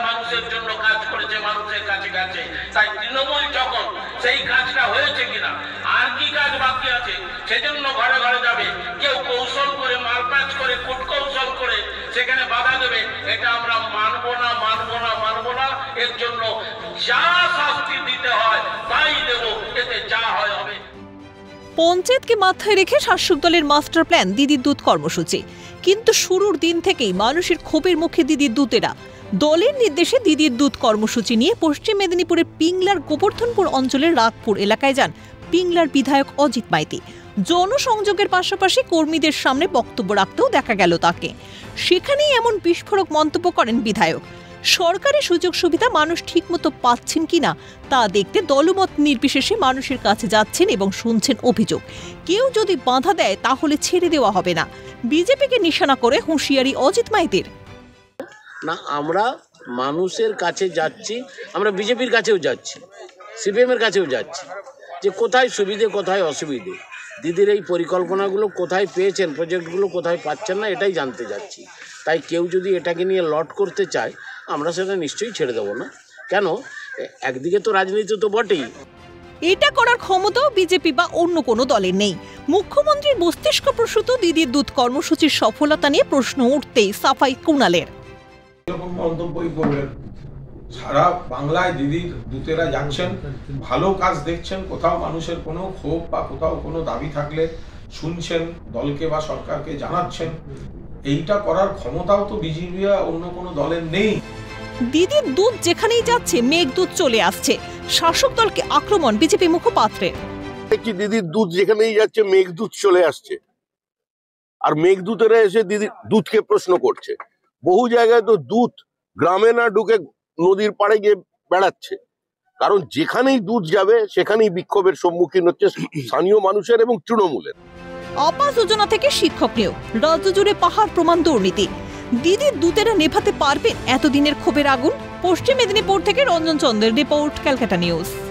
মানুষের জন্য কাজ করেছে, মানুষের কাছে কাছে। তাই তৃণমূল যখন সেই কাজটা হয়েছে কিনা, আর কি কাজ বাকি আছে, সেজন্য ঘরে ঘরে যাবে। কেউ কৌশল করে, মারপ্যাচ করে, কূটকৌশল করে সেখানে বাধা দেবে, এটা আমরা মানবো না, মানবো না, মানবো না। এর জন্য যা শাস্তি দিতে হয় তাই দেব, এতে যা হয় হবে। পঞ্চায়েতকে মাথায় রেখে শাসক দলের মাস্টার প্ল্যান দিদির দুধ কর্মসূচি, কিন্তু শুরুর দিন থেকেই মানুষের ক্ষোভের মুখে দিদির দূতেরা। দলের নির্দেশে দিদির দুধ কর্মসূচি নিয়ে পশ্চিম মেদিনীপুরের পিংলার গোবর্ধনপুর অঞ্চলের রাগপুর এলাকায় যান পিংলার বিধায়ক অজিত মাইতি। জনসংযোগের পাশাপাশি কর্মীদের সামনে বক্তব্য রাখতেও দেখা গেল তাকে। সেখানেই এমন বিস্ফোরক মন্তব্য করেন বিধায়ক। সরকারি সুযোগ সুবিধা মানুষ ঠিকমতো পাচ্ছেন কিনা তা দেখতে দলমত নির্বিশেষে মানুষের কাছে যাচ্ছেন এবং শুনছেন অভিযোগ। কেউ যদি বাধা দেয় তাহলে ছেড়ে দেওয়া হবে না। বিজেপিকে নিশানা করে হুঁশিয়ারি অজিত মাইতির। না, আমরা মানুষের কাছে যাচ্ছি, আমরা বিজেপির কাছেও যাচ্ছি, সিপিএমের কাছেও যাচ্ছি, যে কোথায় সুবিধে কোথায় অসুবিধে, দিদির এই পরিকল্পনাগুলো কোথায় পেয়েছেন, প্রজেক্টগুলো কোথায় পাচ্ছেন না, এটাই জানতে যাচ্ছি। তাই কেউ যদি এটাকে নিয়ে লট করতে চায় আমরা সেটা নিশ্চয়ই ছেড়ে দেবো না। কেন, একদিকে তো রাজনীতি তো বটেই। এটা করার ক্ষমতাও বিজেপি বা অন্য কোনো দলের নেই। মুখ্যমন্ত্রীর মস্তিষ্ক প্রসূত দিদির দুধ কর্মসূচির সফলতা নিয়ে প্রশ্ন উঠতেই সাফাই কুণালের। এরকম মন্তব্যই করবেন। সারা বাংলায় দিদির দূতেরা যাচ্ছেন, ভালো কাজ দেখছেন, কোথাও মানুষের কোনো ক্ষোভ বা কোথাও কোনো দাবি থাকলে শুনছেন, দলকে বা সরকারকে জানাচ্ছেন। এইটা করার ক্ষমতাও তো বিজেপি বা অন্য কোনো দলের নেই। দিদির দুধ যেখানেই যাচ্ছে মেঘদূত চলে আসছে, শাসক দলকে আক্রমণ বিজেপি মুখপাত্রের। কি দিদির দুধ যেখানেই যাচ্ছে মেঘদূত চলে আসছে, আর মেঘদূতেরা এসে দিদির দুধকে প্রশ্ন করছে। বহু জায়গায় তো দুধ গ্রামে না ঢুকে নদীর পাড়ে গিয়ে বেড়াচ্ছে, কারণ যেখানেই দুধ যাবে সেখানেই বিক্ষোভের সম্মুখীন হচ্ছে স্থানীয় মানুষের এবং তৃণমূলের। আবাস যোজনা থেকে শিক্ষক নিয়োগ, রাজ্য জুড়ে পাহাড় প্রমাণ দুর্নীতি। দিদির দূতেরা নেভাতে পারবেন এতদিনের ক্ষোভের আগুন? পশ্চিম মেদিনীপুর থেকে রঞ্জন চন্দ্রের রিপোর্ট, ক্যালকাটা নিউজ।